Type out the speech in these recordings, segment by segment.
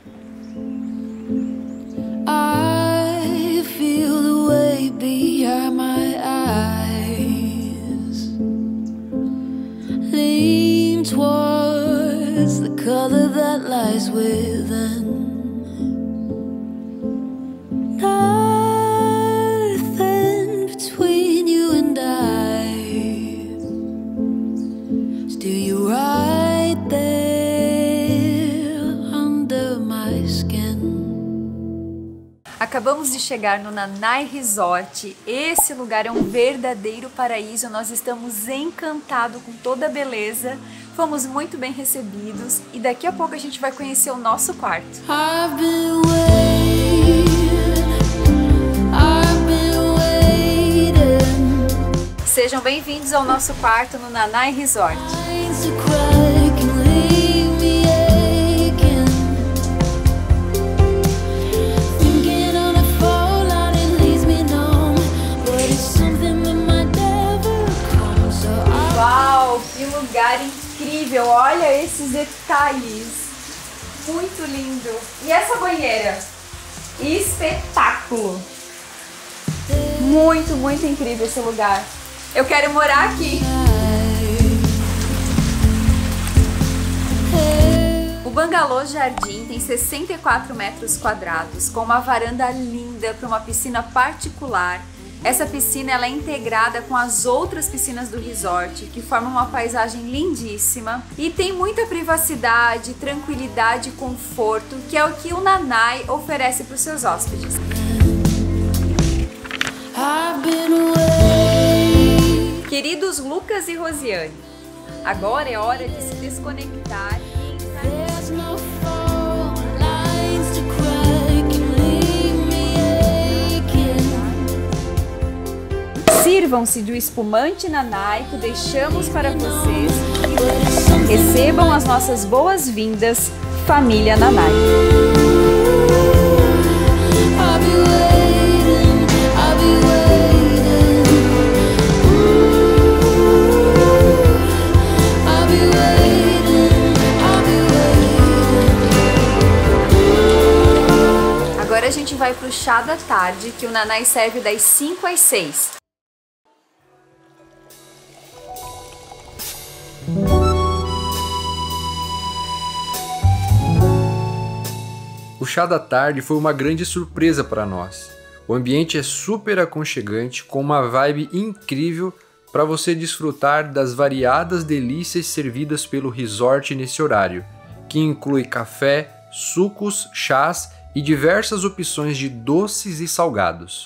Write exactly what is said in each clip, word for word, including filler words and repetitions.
I feel the weight behind my eyes, lean towards the color that lies within. Nothing between you and I, still you right there under my skin. Acabamos de chegar no Nanai Resort. Esse lugar é um verdadeiro paraíso. Nós estamos encantados com toda a beleza. Fomos muito bem recebidos e daqui a pouco a gente vai conhecer o nosso quarto. I've been waiting, I've been waiting. Sejam bem-vindos ao nosso quarto no Nanai Resort. Lines to crack and leave me aching. Thinking on a fall out, it leaves me numb, but it's something that might never come. So I Uau, que lugar incrível! Olha esses detalhes! Muito lindo! E essa banheira? Espetáculo! Muito, muito incrível esse lugar! Eu quero morar aqui! O Bangalô Jardim tem sessenta e quatro metros quadrados, com uma varanda linda para uma piscina particular. Essa piscina ela é integrada com as outras piscinas do resort, que formam uma paisagem lindíssima e tem muita privacidade, tranquilidade e conforto, que é o que o Nanai oferece para os seus hóspedes. I've been waiting. Queridos Lucas e Rosiane, agora é hora de se desconectar e entrar. There's no fall, lines to crack and leave me aching. Sirvam-se do espumante Nanai que deixamos para vocês e recebam as nossas boas-vindas, família Nanai. I'll be waiting, I'll be waiting. I'll be waiting, I'll be waiting. Agora a gente vai pro chá da tarde, que o Nanai serve das cinco às seis. O chá da tarde foi uma grande surpresa para nós. O ambiente é super aconchegante, com uma vibe incrível para você desfrutar das variadas delícias servidas pelo resort nesse horário, que inclui café, sucos, chás e diversas opções de doces e salgados.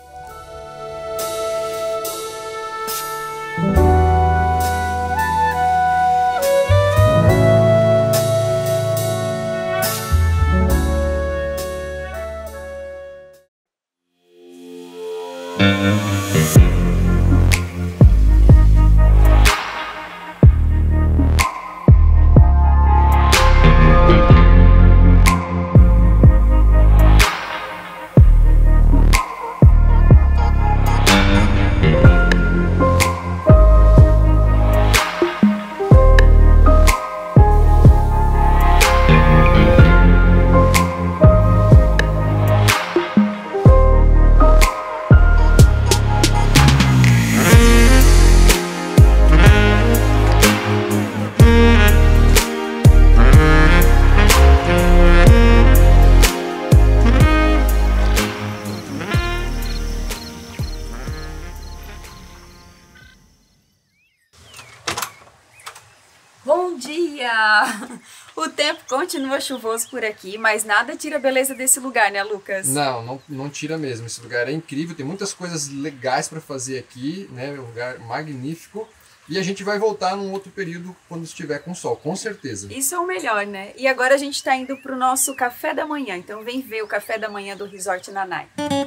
Bom dia! O tempo continua chuvoso por aqui, mas nada tira a beleza desse lugar, né, Lucas? Não, não, não tira mesmo. Esse lugar é incrível, tem muitas coisas legais para fazer aqui, né? É um lugar magnífico. E a gente vai voltar num outro período quando estiver com sol, com certeza. Isso é o melhor, né? E agora a gente tá indo pro nosso café da manhã, então vem ver o café da manhã do Resort Nanai.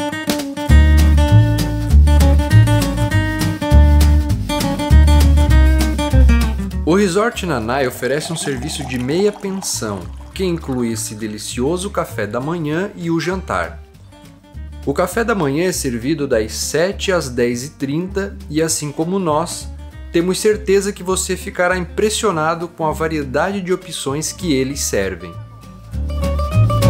O Resort Nanai oferece um serviço de meia pensão, que inclui esse delicioso café da manhã e o jantar. O café da manhã é servido das sete às dez e trinta e, assim como nós, temos certeza que você ficará impressionado com a variedade de opções que eles servem.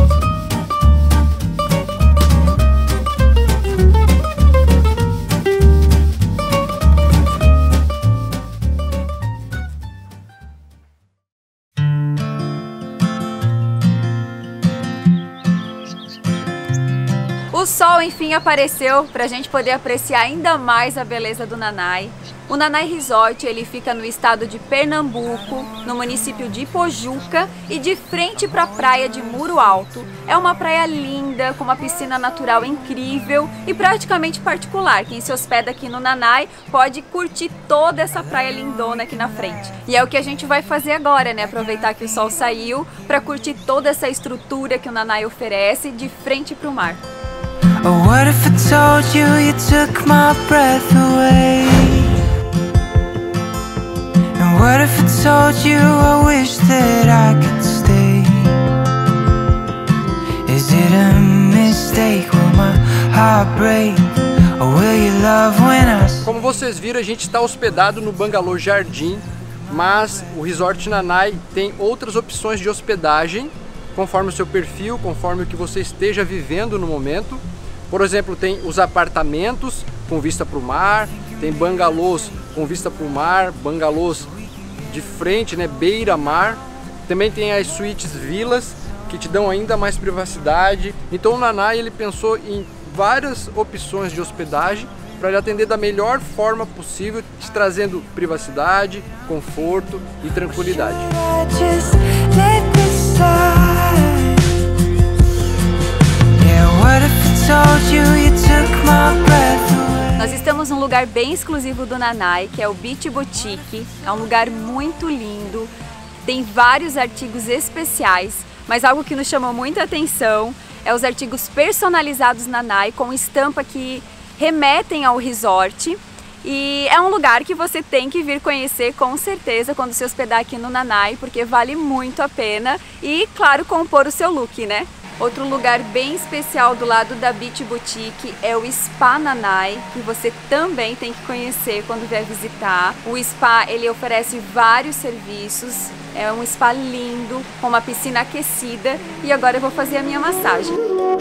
O sol enfim apareceu para a gente poder apreciar ainda mais a beleza do Nanai. O Nanai Resort ele fica no estado de Pernambuco, no município de Pojuca e de frente para a praia de Muro Alto. É uma praia linda, com uma piscina natural incrível e praticamente particular. Quem se hospeda aqui no Nanai pode curtir toda essa praia lindona aqui na frente. E é o que a gente vai fazer agora, né? Aproveitar que o sol saiu para curtir toda essa estrutura que o Nanai oferece de frente para o mar. Oh, what if I told you you took my breath away? And what if I told you I wish that I could stay? Is it a mistake? Will my heart break? Or will you love when I... Como vocês viram, a gente está hospedado no Bangalô Jardim, mas o Resort Nanai tem outras opções de hospedagem, conforme o seu perfil, conforme o que você esteja vivendo no momento. Por exemplo, tem os apartamentos com vista para o mar, tem bangalôs com vista para o mar, bangalôs de frente, né, beira-mar. Também tem as suítes vilas, que te dão ainda mais privacidade. Então o Nanai ele pensou em várias opções de hospedagem para lhe atender da melhor forma possível, te trazendo privacidade, conforto e tranquilidade. Nós estamos num lugar bem exclusivo do Nanai, que é o Beach Boutique. É um lugar muito lindo, tem vários artigos especiais, mas algo que nos chamou muita atenção é os artigos personalizados Nanai com estampa que remetem ao resort. E é um lugar que você tem que vir conhecer com certeza quando se hospedar aqui no Nanai, porque vale muito a pena e, claro, compor o seu look, né? Outro lugar bem especial do lado da Beach Boutique é o Spa Nanai, que você também tem que conhecer quando vier visitar. O spa ele oferece vários serviços, é um spa lindo, com uma piscina aquecida e agora eu vou fazer a minha massagem.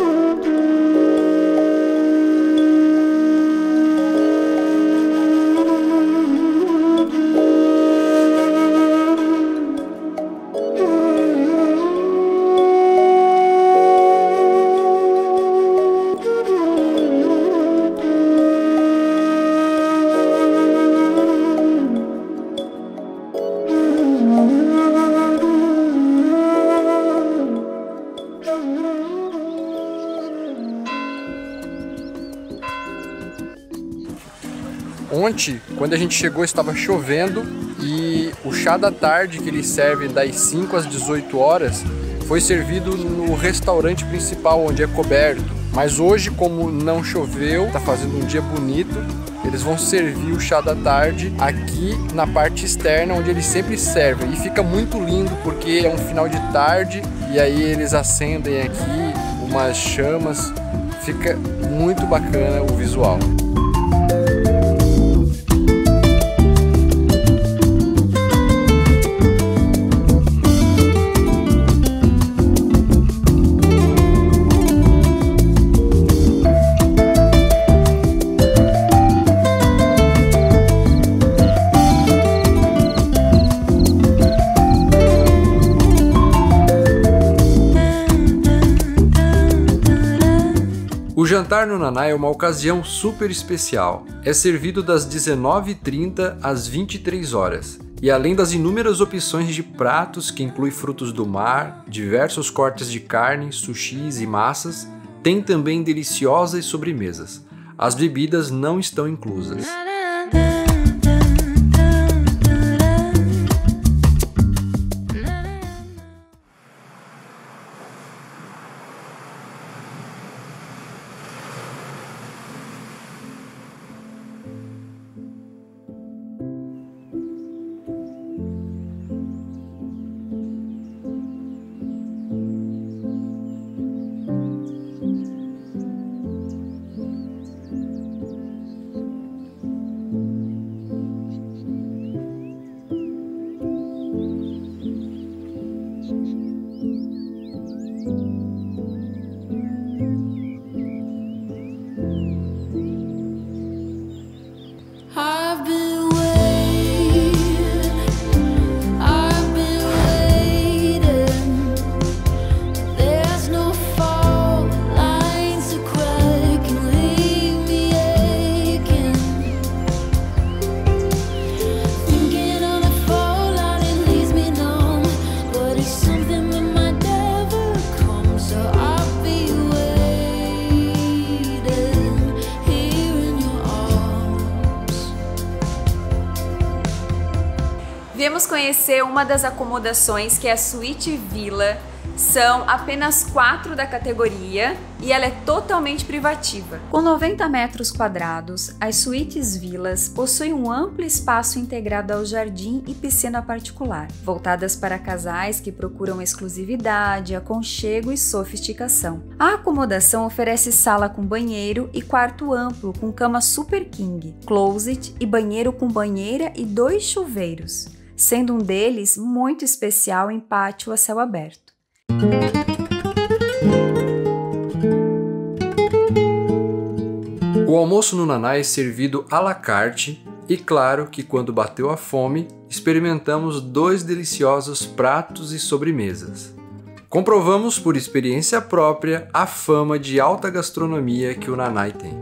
Ontem, quando a gente chegou, estava chovendo e o chá da tarde que eles servem das cinco às dezoito horas foi servido no restaurante principal, onde é coberto. Mas hoje, como não choveu, está fazendo um dia bonito, eles vão servir o chá da tarde aqui na parte externa, onde eles sempre servem. E fica muito lindo porque é um final de tarde e aí eles acendem aqui umas chamas. Fica muito bacana o visual. O jantar no Nanai é uma ocasião super especial. É servido das dezenove e trinta às vinte e três horas. E além das inúmeras opções de pratos que inclui frutos do mar, diversos cortes de carne, sushis e massas, tem também deliciosas sobremesas. As bebidas não estão inclusas. There's no fault lines to cry. conhecer uma das acomodações, que é a Suíte Villa. São apenas quatro da categoria e ela é totalmente privativa. Com noventa metros quadrados, as suítes Villas possuem um amplo espaço integrado ao jardim e piscina particular, voltadas para casais que procuram exclusividade, aconchego e sofisticação. A acomodação oferece sala com banheiro e quarto amplo com cama super king, closet e banheiro com banheira e dois chuveiros, sendo um deles muito especial em pátio a céu aberto. O almoço no Nanai é servido à la carte e claro que quando bateu a fome, experimentamos dois deliciosos pratos e sobremesas. Comprovamos por experiência própria a fama de alta gastronomia que o Nanai tem.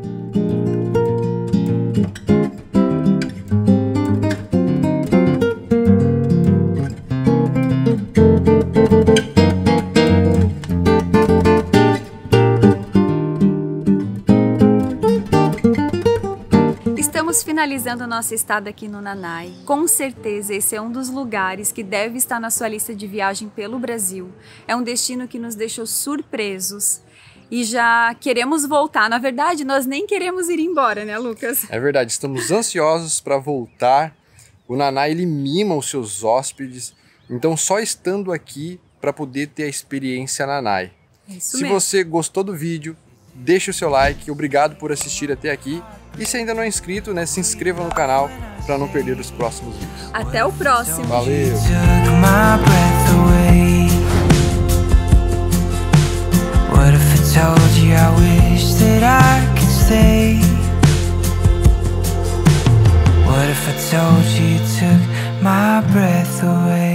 Estamos finalizando nossa estada aqui no Nanai. Com certeza esse é um dos lugares que deve estar na sua lista de viagem pelo Brasil. É um destino que nos deixou surpresos e já queremos voltar. Na verdade, nós nem queremos ir embora, né, Lucas? É verdade, estamos ansiosos para voltar. O Nanai, ele mima os seus hóspedes, então só estando aqui para poder ter a experiência Nanai. É isso Se mesmo. você gostou do vídeo, deixe o seu like, obrigado por assistir até aqui. E se ainda não é inscrito, né, se inscreva no canal para não perder os próximos vídeos. Até o próximo. Valeu! Took my breath away. What if I told you I wish that I could stay? What if I told you you took my breath away?